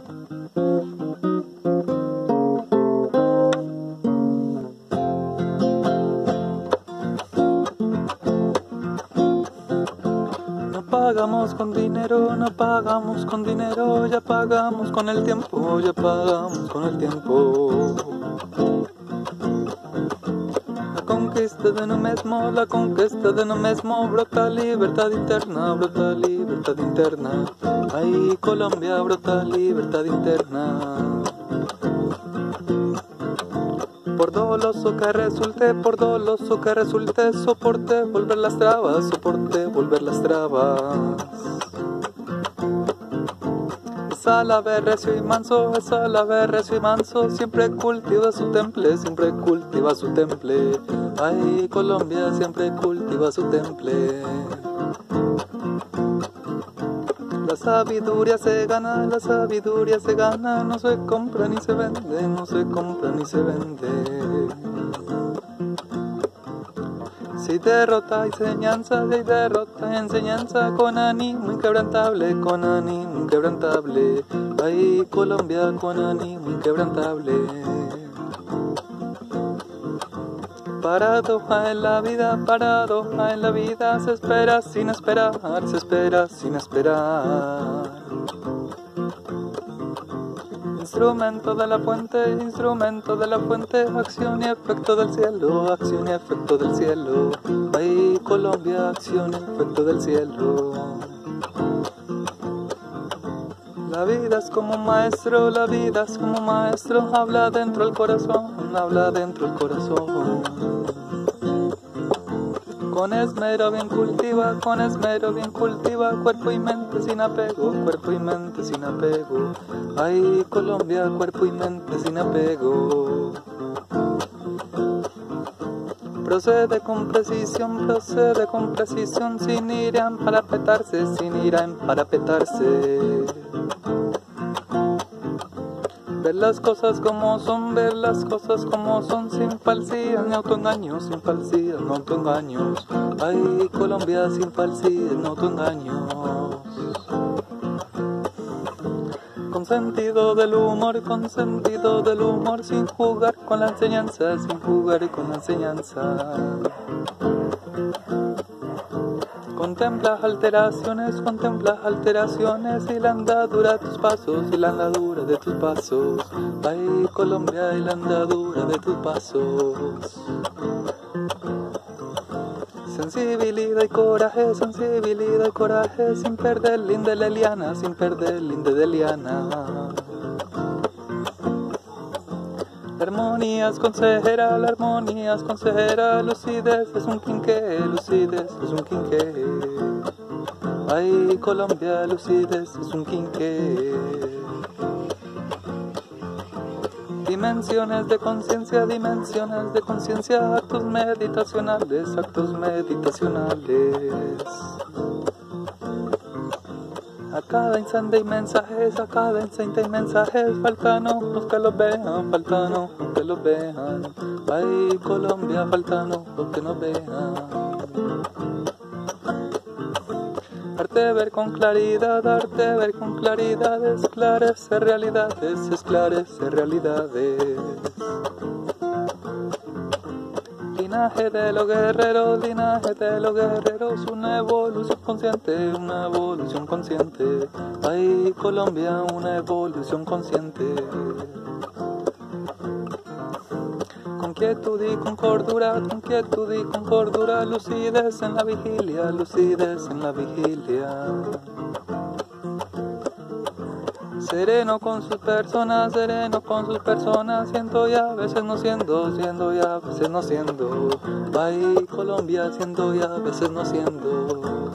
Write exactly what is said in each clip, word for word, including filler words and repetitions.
Pagamos con dinero, no pagamos con dinero, ya pagamos con el tiempo, ya pagamos con el tiempo. La conquista de uno mismo, la conquista de uno mismo, brota libertad interna, brota libertad interna. Ay, Colombia, brota libertad interna. Por doloso que resulte, por doloso que resulte, soporte, volver las trabas, soporte, volver las trabas. Es al haber recio y manso, es al haber recio y manso, siempre cultiva su temple, siempre cultiva su temple. Ay, Colombia siempre cultiva su temple. La sabiduría se gana, la sabiduría se gana, no se compra ni se vende, no se compra ni se vende. Si derrota enseñanza, si derrota enseñanza, con ánimo inquebrantable, con ánimo inquebrantable. Ay, Colombia, con ánimo inquebrantable. Paradoja en la vida, paradoja en la vida, se espera sin esperar, se espera sin esperar. Instrumento de la fuente, instrumento de la fuente, acción y efecto del cielo, acción y efecto del cielo. Ay, Colombia, acción y efecto del cielo. La vida es como un maestro, la vida es como un maestro, habla dentro del corazón, habla dentro del corazón. Con esmero bien cultiva, con esmero bien cultiva, cuerpo y mente sin apego, cuerpo y mente sin apego. Ay, Colombia, cuerpo y mente sin apego. Procede con precisión, procede con precisión, sin ir a emparapetarse, sin ir a emparapetarse. Ver las cosas como son, ver las cosas como son, sin falsidad ni autoengaños, sin falsidad ni autoengaños. Ay, Colombia, sin falsidad ni autoengaños. Con sentido del humor, con sentido del humor, sin jugar con la enseñanza, sin jugar con la enseñanza. Contempla alteraciones, contempla alteraciones y la andadura de tus pasos, y la andadura de tus pasos. Ay, Colombia, y la andadura de tus pasos. Sensibilidad y coraje, sensibilidad y coraje, sin perder el linde de liana, sin perder el linde de liana. La armonía es consejera, la armonía es consejera, lucidez es un quinqué, lucidez es un quinqué. Ay, Colombia, lucidez es un quinqué. Dimensiones de conciencia, dimensiones de conciencia, actos meditacionales, actos meditacionales. A cada instante hay mensajes, a cada instante hay mensajes, faltan ojos que los vean, faltan ojos que los vean. Ay, Colombia, faltan ojos que nos vean. Arte ver con claridad, arte ver con claridad, esclarecer realidades, esclarecer realidades. Linaje de los guerreros, linaje de los guerreros, una evolución consciente, una evolución consciente. Ay, Colombia, una evolución consciente. Con quietud y con cordura, con quietud y con cordura, lucidez en la vigilia, lucidez en la vigilia. Sereno con sus personas, sereno con sus personas, siendo y a veces no siendo, siendo y a veces no siendo. Ay, Colombia, siendo y a veces no siendo.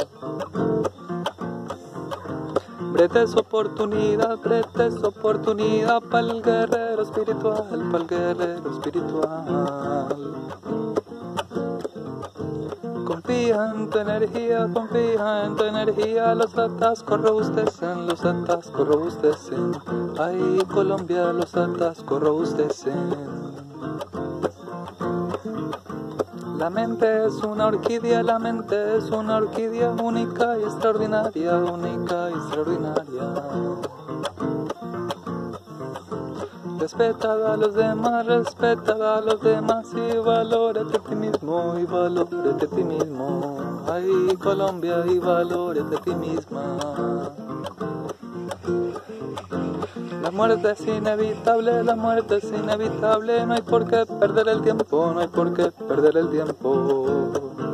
Bretes oportunidad, bretes oportunidad para el guerrero espiritual, para el guerrero espiritual. Confía en tu energía, confía en tu energía, los atascos robustecen, los atascos robustecen. Ay, Colombia, los atascos robustecen. La mente es una orquídea, la mente es una orquídea única y extraordinaria, única y extraordinaria. Respeta a los demás, respeta a los demás y valórate a ti mismo, y valórate a ti mismo. Ay, Colombia, y valórate a ti misma. La muerte es inevitable, la muerte es inevitable, no hay por qué perder el tiempo, no hay por qué perder el tiempo.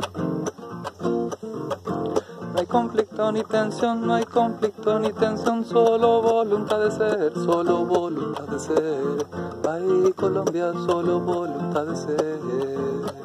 No hay conflicto ni tensión, no hay conflicto ni tensión, solo voluntad de ser, solo voluntad de ser. Ay, Colombia, solo voluntad de ser.